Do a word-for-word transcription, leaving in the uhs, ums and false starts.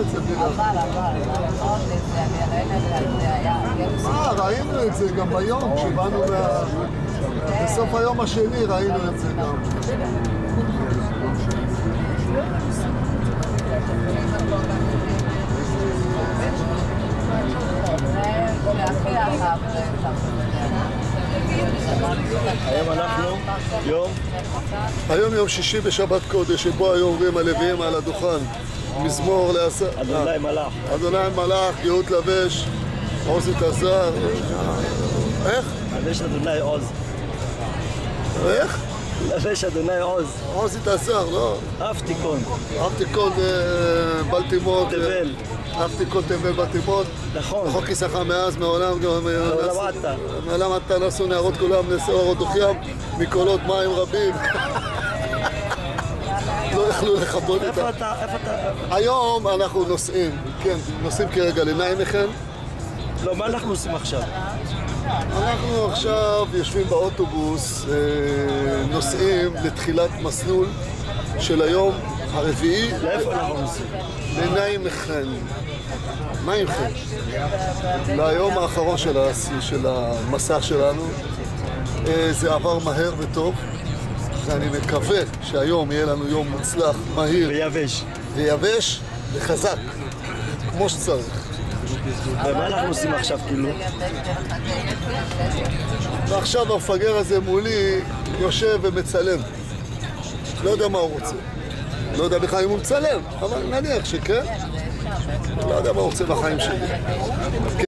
את זה בלעד. אבל, אבל, נכון, זה אני ראינו, זה היה... אה, ראינו את זה גם ביום, כשבאנו מה... בסוף היום השני ראינו את זה גם. היום אנחנו יום? היום יום שישי בשבת קודש, שבו היו אומרים הלוויים על הדוכן מזמור לעשר... אדוני מלאך. אדוני מלאך, גאות לבש, עוז התעזר. איך? לבש אדוני עוז. איך? לבש אדוני עוז. עוז התעזר, לא? אף תיקון. אף תיקון בלטימות. תבל. אף תיקון תבל בלטימות. נכון. חוק יששכר מאז, מעולם... מעולם עתה. מעולם עתה נשאו נערות כולם לשעור דוחיים מקולות מים רבים. לא יכלו לכבות את איפה ה... אתה? איפה אתה? היום אנחנו נוסעים, כן, נוסעים כרגע לניימכן. לא, מה אנחנו עושים עכשיו? אנחנו עכשיו יושבים באוטובוס, נוסעים לתחילת מסלול של היום הרביעי לאיפה אנחנו נוסעים? לניימכן. ניימכן. ליום האחרון של, הס... של המסע שלנו. זה עבר מהר וטוב, ואני מקווה שהיום יהיה לנו יום מוצלח, מהיר ויבש. ויבש וחזק, כמו שצריך. ומה אנחנו עושים עכשיו כאילו? ועכשיו המפגר הזה מולי יושב ומצלם. לא יודע מה הוא רוצה. לא יודע בכלל אם הוא מצלם, אבל נניח שכן. לא יודע מה הוא רוצה בחיים שלי.